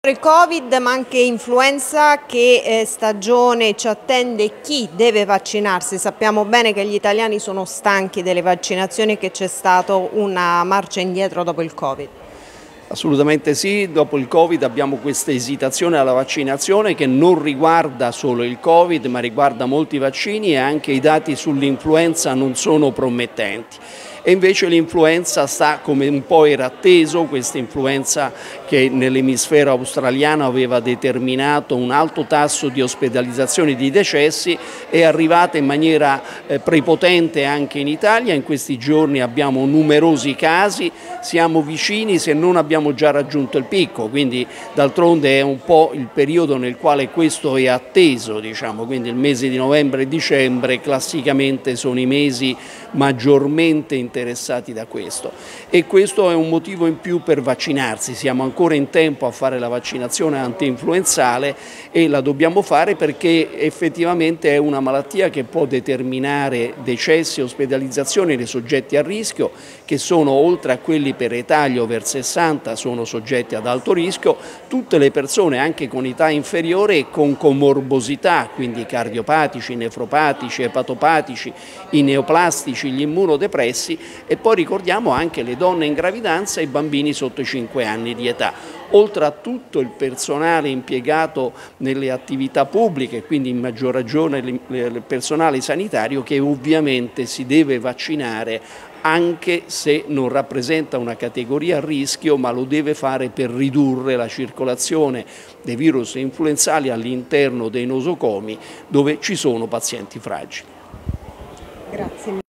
Il Covid, ma anche influenza, che stagione ci attende? Chi deve vaccinarsi? Sappiamo bene che gli italiani sono stanchi delle vaccinazioni e che c'è stata una marcia indietro dopo il Covid. Assolutamente sì, dopo il Covid abbiamo questa esitazione alla vaccinazione che non riguarda solo il Covid ma riguarda molti vaccini, e anche i dati sull'influenza non sono promettenti. E invece l'influenza sta, come un po' era atteso, questa influenza che nell'emisfero australiano aveva determinato un alto tasso di ospedalizzazione e di decessi, è arrivata in maniera prepotente anche in Italia. In questi giorni abbiamo numerosi casi, siamo vicini se non abbiamo già raggiunto il picco, quindi d'altronde è un po' il periodo nel quale questo è atteso, diciamo, quindi il mese di novembre e dicembre classicamente sono i mesi maggiormente interessati da questo, e questo è un motivo in più per vaccinarsi. Siamo ancora in tempo a fare la vaccinazione antinfluenzale e la dobbiamo fare perché effettivamente è una malattia che può determinare decessi e ospedalizzazioni nei soggetti a rischio, che sono, oltre a quelli per età, gli over 60 sono soggetti ad alto rischio, tutte le persone anche con età inferiore e con comorbosità, quindi cardiopatici, nefropatici, epatopatici, i neoplastici, gli immunodepressi, e poi ricordiamo anche le donne in gravidanza e i bambini sotto i 5 anni di età, oltre a tutto il personale impiegato nelle attività pubbliche, quindi in maggior ragione il personale sanitario, che ovviamente si deve vaccinare anche se non rappresenta una categoria a rischio, ma lo deve fare per ridurre la circolazione dei virus influenzali all'interno dei nosocomi dove ci sono pazienti fragili. Grazie.